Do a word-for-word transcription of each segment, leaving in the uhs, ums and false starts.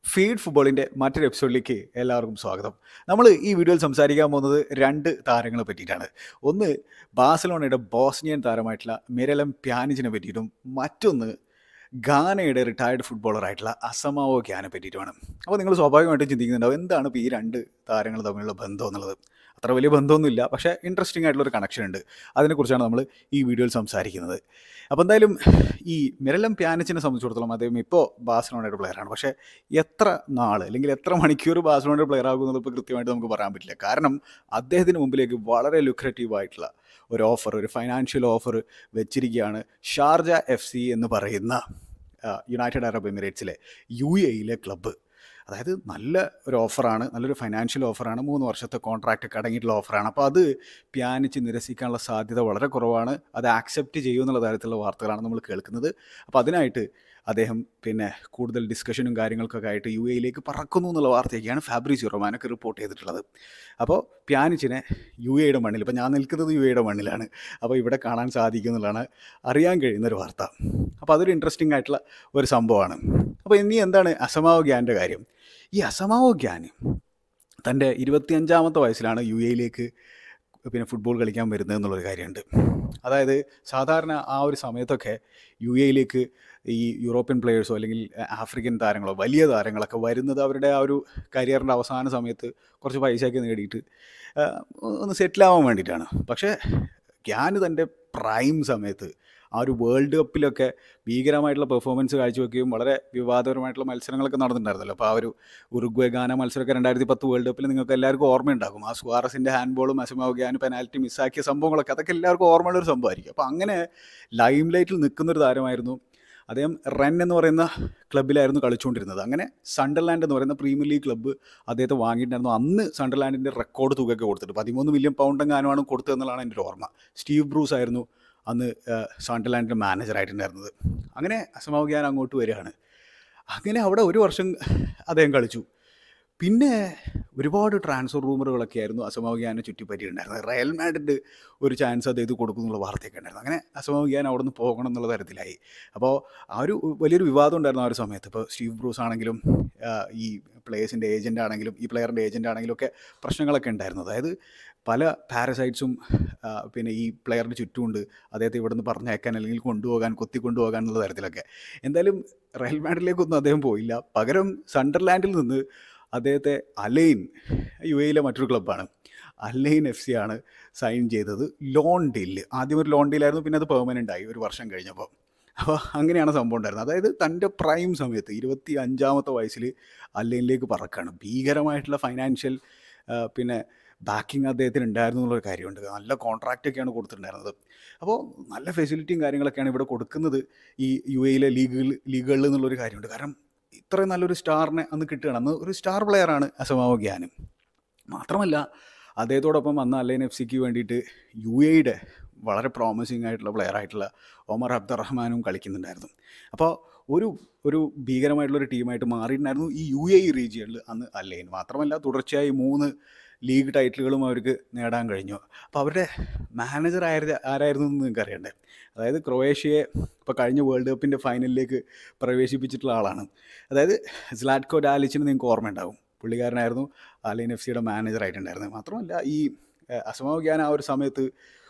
Feed ഫുട്ബോളിൻ്റെ മറ്റൊരു എപ്പിസോഡിലേക്ക് എല്ലാവർക്കും സ്വാഗതം. നമ്മൾ ഈ വീഡിയോയിൽ സംസാരിക്കാൻ പോകുന്നത് രണ്ട് താരങ്ങളെ പറ്റിയിട്ടാണ്. ഒന്ന് ബാഴ്സലോണയുടെ ബോസ്നിയൻ താരമായിട്ടുള്ള മിരലം പ്യാനിച്ചിനെ പറ്റിയിട്ടും മറ്റൊന്ന് ഗാനയുടെ റിട്ടയർഡ് ഫുട്ബോളറായിട്ടുള്ള അസമാവോ ഗ്യാനെ പറ്റിയിട്ടുമാണ്. അപ്പോൾ നിങ്ങൾ സ്വാഭാവികമായിട്ടും ചിന്തിക്കുന്നുണ്ടാവും എന്താണ് ഇപ്പോൾ ഈ രണ്ട് താരങ്ങൾ തമ്മിലുള്ള ബന്ധം എന്നുള്ളത്. അത്ര വലിയ ബന്ധമൊന്നുമില്ല, പക്ഷേ ഇൻട്രസ്റ്റിംഗ് ആയിട്ടുള്ളൊരു കണക്ഷൻ ഉണ്ട്. അതിനെക്കുറിച്ചാണ് നമ്മൾ ഈ വീഡിയോയിൽ സംസാരിക്കുന്നത്. അപ്പോൾ എന്തായാലും ഈ മിരലം പ്യാനിച്ചിനെ സംബന്ധിച്ചിടത്തോളം അദ്ദേഹം ഇപ്പോൾ ബാഴ്സലോണയുടെ പ്ലെയറാണ്. പക്ഷേ എത്ര നാൾ അല്ലെങ്കിൽ എത്ര മണിക്കൂർ ബാഴ്സലോണയുടെ പ്ലെയർ ആകുമെന്നുള്ളത് ഇപ്പോൾ കൃത്യമായിട്ട് നമുക്ക് പറയാൻ പറ്റില്ല. കാരണം അദ്ദേഹത്തിന് മുമ്പിലേക്ക് വളരെ ലുക്രേറ്റീവ് ആയിട്ടുള്ള ഒരു ഓഫർ, ഒരു ഫൈനാൻഷ്യൽ ഓഫർ വെച്ചിരിക്കുകയാണ് ഷാർജ എഫ് സി എന്ന് പറയുന്ന യുണൈറ്റഡ് അറബ് എമിറേറ്റ്സിലെ യു എയിലെ ക്ലബ്ബ്. അതായത് നല്ല ഒരു ഓഫറാണ്, നല്ലൊരു ഫൈനാൻഷ്യൽ ഓഫറാണ്, മൂന്ന് വർഷത്തെ കോൺട്രാക്റ്റ് ഒക്കെ അടങ്ങിയിട്ടുള്ള ഓഫറാണ്. അപ്പോൾ അത് പ്യാനിച്ച് നിരസിക്കാനുള്ള സാധ്യത വളരെ കുറവാണ്. അത് ആക്സെപ്റ്റ് ചെയ്യുമെന്നുള്ള തരത്തിലുള്ള വാർത്തകളാണ് നമ്മൾ കേൾക്കുന്നത്. അപ്പോൾ അതിനായിട്ട് അദ്ദേഹം പിന്നെ കൂടുതൽ ഡിസ്കഷനും കാര്യങ്ങൾക്കൊക്കെ ആയിട്ട് യു എയിലേക്ക് പറക്കുന്നു എന്നുള്ള വാർത്തയൊക്കെയാണ് ഫാബ്രിസിയോ റൊമാനൊക്കെ റിപ്പോർട്ട് ചെയ്തിട്ടുള്ളത്. അപ്പോൾ പ്യാനിച്ചിനെ യു എയുടെ മണ്ണിൽ, ഇപ്പോൾ ഞാൻ നിൽക്കുന്നത് യു എയുടെ മണ്ണിലാണ്, അപ്പോൾ ഇവിടെ കാണാൻ സാധിക്കും എന്നുള്ളതാണ് അറിയാൻ കഴിയുന്നൊരു വാർത്ത. അപ്പോൾ അതൊരു ഇൻട്രസ്റ്റിംഗ് ആയിട്ടുള്ള ഒരു സംഭവമാണ്. അപ്പോൾ ഇനി എന്താണ് അസമാവോ ഗ്യാൻ്റെ കാര്യം? ഈ അസമാവോ ഗ്യാൻ തൻ്റെ ഇരുപത്തിയഞ്ചാമത്തെ വയസ്സിലാണ് യു എയിലേക്ക് പിന്നെ ഫുട്ബോൾ കളിക്കാൻ വരുന്നത് എന്നുള്ളൊരു കാര്യമുണ്ട്. അതായത് സാധാരണ ആ ഒരു സമയത്തൊക്കെ യു എയിലേക്ക് ഈ യൂറോപ്യൻ പ്ലെയേഴ്സോ അല്ലെങ്കിൽ ആഫ്രിക്കൻ താരങ്ങളോ വലിയ താരങ്ങളൊക്കെ വരുന്നത് അവരുടെ ആ ഒരു കരിയറിൻ്റെ അവസാന സമയത്ത് കുറച്ച് പൈസയൊക്കെ നേടിയിട്ട് ഒന്ന് സെറ്റിലാവാൻ വേണ്ടിയിട്ടാണ്. പക്ഷേ ഗ്യാൻ തൻ്റെ പ്രൈം സമയത്ത് ആ ഒരു വേൾഡ് കപ്പിലൊക്കെ ഭീകരമായിട്ടുള്ള പെർഫോമൻസ് കാഴ്ചവെക്കുകയും വളരെ വിവാദപരമായിട്ടുള്ള മത്സരങ്ങളൊക്കെ നടന്നിട്ടുണ്ടായിരുന്നല്ലോ. അപ്പോൾ ആ ഒരു ഉറുഗ്വേ ഗാന മത്സരമൊക്കെ രണ്ടായിരത്തി പത്ത് വേൾഡ് കപ്പിൽ നിങ്ങൾക്ക് എല്ലാവർക്കും ഓർമ്മയുണ്ടാകും. ആ സുവാറസിൻ്റെ ഹാൻഡ് ബോളും അസമാവോ ഗ്യാൻ പെനാൽറ്റി മിസ്സാക്കിയ സംഭവങ്ങളൊക്കെ അതൊക്കെ എല്ലാവർക്കും ഓർമ്മയുള്ളൊരു സംഭവമായിരിക്കും. അപ്പോൾ അങ്ങനെ ലൈം ലൈറ്റിൽ നിൽക്കുന്നൊരു താരമായിരുന്നു അദ്ദേഹം. റെൻ എന്ന് പറയുന്ന ക്ലബ്ബിലായിരുന്നു കളിച്ചുകൊണ്ടിരുന്നത്. അങ്ങനെ സണ്ടർലാൻഡ് എന്ന് പറയുന്ന പ്രീമിയർ ലീഗ് ക്ലബ്ബ് അദ്ദേഹത്തെ വാങ്ങിയിട്ടുണ്ടായിരുന്നു. അന്ന് സണ്ടർലാൻഡിൻ്റെ റെക്കോർഡ് തുകയൊക്കെ കൊടുത്തിട്ട് പതിമൂന്ന് മില്യൺ പൗണ്ട് എങ്ങാനുമാണ് കൊടുത്തതെന്നുള്ളതാണ് എൻ്റെ ഒരു ഓർമ്മ. സ്റ്റീവ് ബ്രൂസ് ആയിരുന്നു അന്ന് സണ്ടർലാൻഡിൻ്റെ മാനേജറായിട്ടുണ്ടായിരുന്നത്. അങ്ങനെ അസമാവോ ഗ്യാൻ അങ്ങോട്ട് വരികയാണ്. അങ്ങനെ അവിടെ ഒരു വർഷം അദ്ദേഹം കളിച്ചു. പിന്നെ ഒരുപാട് ട്രാൻസ്ഫർ റൂമറുകളൊക്കെ ആയിരുന്നു അസമാവോ ഗ്യാനെ ചുറ്റിപ്പറ്റിയിട്ടുണ്ടായിരുന്നത്. റയൽ മാഡ്രിഡ് ഒരു ചാൻസ് അദ്ദേഹം കൊടുക്കുന്നുള്ള വാർത്തയൊക്കെ ഉണ്ടായിരുന്നു. അങ്ങനെ അസമാവോ ഗ്യാൻ അവിടെ നിന്ന് പോകണം എന്നുള്ള തരത്തിലായി. അപ്പോൾ ആ ഒരു വലിയൊരു വിവാദം ഉണ്ടായിരുന്നു ആ ഒരു സമയത്ത്. ഇപ്പോൾ സ്റ്റീവ് ബ്രൂസ് ആണെങ്കിലും ഈ പ്ലേയേഴ്സിൻ്റെ ഏജൻ്റ് ആണെങ്കിലും ഈ പ്ലെയറിൻ്റെ ഏജൻ്റ് ആണെങ്കിലും ഒക്കെ പ്രശ്നങ്ങളൊക്കെ ഉണ്ടായിരുന്നു. അതായത് പല പാരസൈറ്റ്സും പിന്നെ ഈ പ്ലെയറിന് ചുറ്റുമുണ്ട്, അദ്ദേഹത്തെ ഇവിടെ നിന്ന് പറഞ്ഞേക്കാൻ അല്ലെങ്കിൽ കൊണ്ടുപോകാൻ കൊത്തി കൊണ്ടുപോകാൻ എന്നുള്ള തരത്തിലൊക്കെ. എന്തായാലും റയൽ മാഡ്രിഡിലേക്കൊന്നും അദ്ദേഹം പോയില്ല. പകരം സണ്ടർലാൻഡിൽ നിന്ന് അദ്ദേഹത്തെ അലൈൻ, യു എയിലെ മറ്റൊരു ക്ലബ്ബാണ്, അലൈൻ എഫ് സി ആണ് സൈൻ ചെയ്തത്. ലോൺ ഡീലിൽ, ആദ്യം ഒരു ലോൺ ഡീലായിരുന്നു, പിന്നെ അത് പെർമനൻ്റ് ആയി ഒരു വർഷം കഴിഞ്ഞപ്പോൾ. അപ്പോൾ അങ്ങനെയാണ് സംഭവം ഉണ്ടായിരുന്നത്. അതായത് തൻ്റെ പ്രൈം സമയത്ത് ഇരുപത്തി അഞ്ചാമത്തെ വയസ്സിൽ അലൈനിലേക്ക് പറക്കുകയാണ്. ഭീകരമായിട്ടുള്ള ഫൈനാൻഷ്യൽ പിന്നെ ബാക്കിങ് അദ്ദേഹത്തിന് ഉണ്ടായിരുന്നു എന്നുള്ളൊരു കാര്യമുണ്ട്. നല്ല കോൺട്രാക്റ്റൊക്കെയാണ് കൊടുത്തിട്ടുണ്ടായിരുന്നത്. അപ്പോൾ നല്ല ഫെസിലിറ്റിയും കാര്യങ്ങളൊക്കെയാണ് ഇവിടെ കൊടുക്കുന്നത് ഈ യു എയിലെ ലീഗുകൾ ലീഗുകളിൽ എന്നുള്ളൊരു കാര്യമുണ്ട്. കാരണം ഇത്രയും നല്ലൊരു സ്റ്റാറിനെ അന്ന് കിട്ടുകയാണ്. അന്ന് ഒരു സ്റ്റാർ പ്ലെയറാണ് അസമാവോ ഗ്യാൻ. മാത്രമല്ല അദ്ദേഹത്തോടൊപ്പം അന്ന് അലൈൻ എഫ് സിക്ക് വേണ്ടിയിട്ട് യു എയുടെ വളരെ പ്രോമിസിങ് ആയിട്ടുള്ള പ്ലെയർ ആയിട്ടുള്ള ഒമർ അബ്ദുറഹ്മാനും കളിക്കുന്നുണ്ടായിരുന്നു. അപ്പോൾ ഒരു ഒരു ഭീകരമായിട്ടുള്ളൊരു ടീമായിട്ട് മാറിയിട്ടുണ്ടായിരുന്നു ഈ യു എ ഇ റീജിയനിൽ അന്ന് അലൈൻ. മാത്രമല്ല തുടർച്ചയായി മൂന്ന് ലീഗ് ടൈറ്റിലുകളും അവർക്ക് നേടാൻ കഴിഞ്ഞു. അപ്പോൾ അവരുടെ മാനേജർ ആയ ആരായിരുന്നു എന്ന് നിങ്ങൾക്ക് അറിയണ്ടേ? അതായത് ക്രൊയേഷ്യയെ ഇപ്പോൾ കഴിഞ്ഞ വേൾഡ് കപ്പിൻ്റെ ഫൈനലിലേക്ക് പ്രവേശിപ്പിച്ചിട്ടുള്ള ആളാണ്. അതായത് സ്ലാറ്റ്കോ ഡാലിച്ചിന് നിങ്ങൾക്ക് ഓർമ്മയുണ്ടാകും. പുള്ളിക്കാരനായിരുന്നു അലൈൻ എഫ് സിയുടെ മാനേജറായിട്ടുണ്ടായിരുന്നത്. മാത്രമല്ല ഈ അസമാവോ ഗ്യാൻ ആ ഒരു സമയത്ത്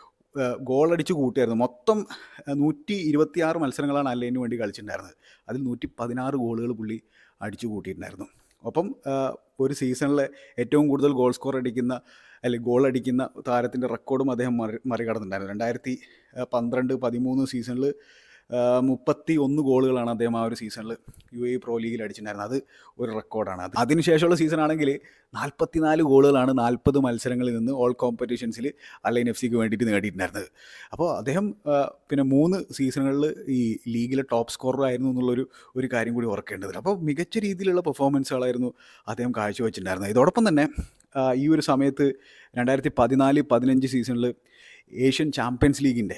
ഗോളടിച്ച് കൂട്ടിയായിരുന്നു. മൊത്തം നൂറ്റി ഇരുപത്തി ആറ് മത്സരങ്ങളാണ് അലൈന് വേണ്ടി കളിച്ചിട്ടുണ്ടായിരുന്നത്. അതിൽ നൂറ്റി പതിനാറ് ഗോളുകൾ പുള്ളി അടിച്ചു കൂട്ടിയിട്ടുണ്ടായിരുന്നു. ഒപ്പം ഒരു സീസണിലെ ഏറ്റവും കൂടുതൽ ഗോൾ സ്കോർ അടിക്കുന്ന അല്ലെങ്കിൽ ഗോൾ അടിക്കുന്ന താരത്തിൻ്റെ റെക്കോർഡും അദ്ദേഹം മറി മറികടന്നിട്ടുണ്ടായിരുന്നു. രണ്ടായിരത്തി പന്ത്രണ്ട് പതിമൂന്ന് സീസണിൽ മുപ്പത്തി ഒന്ന് ഗോളുകളാണ് അദ്ദേഹം ആ ഒരു സീസണിൽ യു എ പ്രോ ലീഗിൽ അടിച്ചിട്ടുണ്ടായിരുന്നത്. അത് ഒരു റെക്കോർഡാണ്. അത് അതിനുശേഷമുള്ള സീസൺ ആണെങ്കിൽ നാൽപ്പത്തി നാല് ഗോളുകളാണ് നാൽപ്പത് മത്സരങ്ങളിൽ നിന്ന് ഓൾ കോമ്പറ്റീഷൻസിൽ അലൈൻ എഫ് സിക്ക് വേണ്ടിയിട്ട് നേടിയിട്ടുണ്ടായിരുന്നത്. അപ്പോൾ അദ്ദേഹം പിന്നെ മൂന്ന് സീസണുകളിൽ ഈ ലീഗിലെ ടോപ്പ് സ്കോറർ ആയിരുന്നു എന്നുള്ളൊരു ഒരു കാര്യം കൂടി ഓർക്കേണ്ടത്. അപ്പോൾ മികച്ച രീതിയിലുള്ള പെർഫോമൻസുകളായിരുന്നു അദ്ദേഹം കാഴ്ചവെച്ചിട്ടുണ്ടായിരുന്നത്. ഇതോടൊപ്പം തന്നെ ഈ ഒരു സമയത്ത് രണ്ടായിരത്തി പതിനാല് പതിനഞ്ച് സീസണിൽ ഏഷ്യൻ ചാമ്പ്യൻസ് ലീഗിൻ്റെ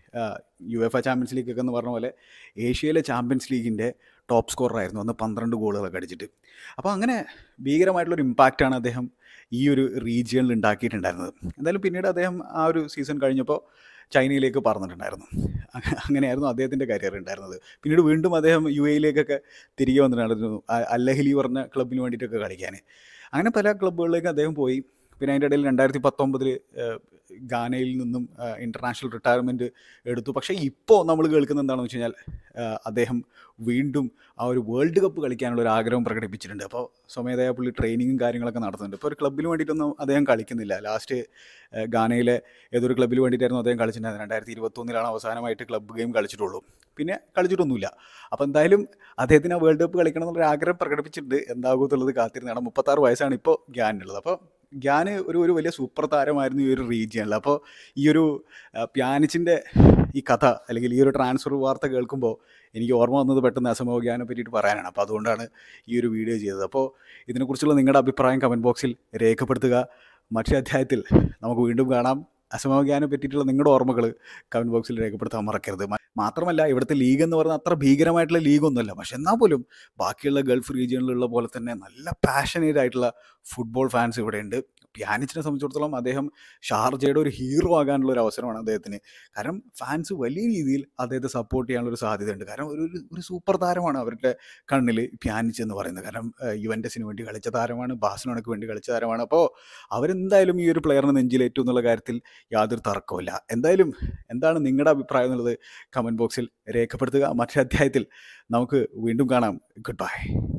യു എഫ് എ ചാമ്പ്യൻസ് ലീഗൊക്കെ എന്ന് പറഞ്ഞ പോലെ ഏഷ്യയിലെ ചാമ്പ്യൻസ് ലീഗിൻ്റെ ടോപ്പ് സ്കോററായിരുന്നു അന്ന്, പന്ത്രണ്ട് ഗോളുകളൊക്കെ അടിച്ചിട്ട്. അപ്പോൾ അങ്ങനെ ഭീകരമായിട്ടുള്ളൊരു ഇമ്പാക്റ്റാണ് അദ്ദേഹം ഈ ഒരു റീജിയണിൽ ഉണ്ടാക്കിയിട്ടുണ്ടായിരുന്നത്. എന്തായാലും പിന്നീട് അദ്ദേഹം ആ ഒരു സീസൺ കഴിഞ്ഞപ്പോൾ ചൈനയിലേക്ക് പറന്നിട്ടുണ്ടായിരുന്നു. അങ്ങ- അങ്ങനെയായിരുന്നു അദ്ദേഹത്തിൻ്റെ കരിയർ ഉണ്ടായിരുന്നത്. പിന്നീട് വീണ്ടും അദ്ദേഹം യു എയിലേക്കൊക്കെ തിരികെ വന്നിട്ടുണ്ടായിരുന്നു, അ- അൽ അഹ്ലി പറഞ്ഞ ക്ലബിന് വേണ്ടിയിട്ടൊക്കെ കളിക്കാൻ. അങ്ങനെ പല ക്ലബ്ബുകളിലേക്ക് അദ്ദേഹം പോയി. പിന്നെ അതിൻ്റെ ഇടയിൽ രണ്ടായിരത്തി പത്തൊമ്പതിൽ ഗാനയിൽ നിന്നും ഇൻ്റർനാഷണൽ റിട്ടയർമെൻറ്റ് എടുത്തു. പക്ഷേ ഇപ്പോൾ നമ്മൾ കേൾക്കുന്നത് എന്താണെന്ന് വെച്ച് കഴിഞ്ഞാൽ ആ, അദ്ദേഹം വീണ്ടും ആ ഒരു വേൾഡ് കപ്പ് കളിക്കാനുള്ള ഒരു ആഗ്രഹം പ്രകടിപ്പിച്ചിട്ടുണ്ട്. അപ്പോൾ സ്വമേധയാ പുള്ളി ട്രെയിനിങ്ങും കാര്യങ്ങളൊക്കെ നടത്തുന്നുണ്ട്. ഇപ്പോൾ ഒരു ക്ലബ്ബിന് വേണ്ടിയിട്ടൊന്നും അദ്ദേഹം കളിക്കുന്നില്ല. ലാസ്റ്റ് ഗാനയിലെ ഏതൊരു ക്ലബ്ബിന് വേണ്ടിയിട്ടായിരുന്നു അദ്ദേഹം കളിച്ചിട്ടുണ്ടായിരുന്നത്. രണ്ടായിരത്തി ഇരുപത്തൊന്നിലാണ് അവസാനമായിട്ട് ക്ലബ്ബ് ഗെയിം കളിച്ചിട്ടുള്ളൂ. പിന്നെ കളിച്ചിട്ടൊന്നുമില്ല. അപ്പോൾ എന്തായാലും അദ്ദേഹത്തിന് ആ വേൾഡ് കപ്പ് കളിക്കണം എന്നുള്ളൊരു ആഗ്രഹം പ്രകടിപ്പിച്ചിട്ടുണ്ട്. എന്താകും എന്നുള്ളത് കാത്തിരുന്നാണ്. മുപ്പത്താറ് വയസ്സാണ് ഇപ്പോൾ ഗ്യാനുള്ളത്. അപ്പോൾ ഗ്യാന് ഒരു ഒരു വലിയ സൂപ്പർ താരമായിരുന്നു ഈ ഒരു റീജിയനിൽ. അപ്പോൾ ഈ ഒരു ആ, പ്യാനിച്ചിൻ്റെ ഈ കഥ അല്ലെങ്കിൽ ഈ ഒരു ട്രാൻസ്ഫർ വാർത്ത കേൾക്കുമ്പോൾ എനിക്ക് ഓർമ്മ വന്നത് പെട്ടെന്ന് അസമോ ഗ്യാനെ പറ്റിയിട്ട് പറയാനാണ്. അപ്പോൾ അതുകൊണ്ടാണ് ഈ ഒരു വീഡിയോ ചെയ്തത്. അപ്പോൾ ഇതിനെക്കുറിച്ചുള്ള നിങ്ങളുടെ അഭിപ്രായം കമൻറ്റ് ബോക്സിൽ രേഖപ്പെടുത്തുക. മറ്റൊരു അധ്യായത്തിൽ നമുക്ക് വീണ്ടും കാണാം. അസമോ ഗ്യാനെ പറ്റിയിട്ടുള്ള നിങ്ങളുടെ ഓർമ്മകൾ കമൻറ്റ് ബോക്സിൽ രേഖപ്പെടുത്താൻ മറക്കരുത്. മ- മാത്രമല്ല ഇവിടുത്തെ ലീഗ് എന്ന് പറയുന്നത് അത്ര ഭീകരമായിട്ടുള്ള ലീഗൊന്നുമല്ല. പക്ഷെ എന്നാൽ പോലും ബാക്കിയുള്ള ഗൾഫ് റീജിയനിലുള്ള പോലെ തന്നെ നല്ല പാഷനേറ്റ് ആയിട്ടുള്ള ഫുട്ബോൾ ഫാൻസ് ഇവിടെയുണ്ട്. പ്യാനിച്ചിനെ സംബന്ധിച്ചിടത്തോളം അദ്ദേഹം ഷാർജയുടെ ഒരു ഹീറോ ആകാനുള്ള ഒരു അവസരമാണ് അദ്ദേഹത്തിന്. കാരണം ഫാൻസ് വലിയ രീതിയിൽ അദ്ദേഹത്തെ സപ്പോർട്ട് ചെയ്യാനുള്ള ഒരു സാധ്യതയുണ്ട്. കാരണം ഒരു ഒരു- ഒരു സൂപ്പർ താരമാണ് അവരുടെ കണ്ണിൽ പ്യാനിച്ച് എന്ന് പറയുന്നത്. കാരണം ഏഹ്, യുവൻറ്റസിന് വേണ്ടി കളിച്ച താരമാണ്, ബാഴ്സലോണയ്ക്ക് വേണ്ടി കളിച്ച താരമാണ്. അപ്പോൾ അവരെന്തായാലും ഈ ഒരു പ്ലെയറിനെ നെഞ്ചിലേറ്റും എന്നുള്ള കാര്യത്തിൽ യാതൊരു തർക്കവുമില്ല. എന്തായാലും എന്താണ് നിങ്ങളുടെ അഭിപ്രായം എന്നുള്ളത് കമൻറ്റ് ബോക്സിൽ രേഖപ്പെടുത്തുക. മറ്റൊരു അധ്യായത്തിൽ നമുക്ക് വീണ്ടും കാണാം. Good by.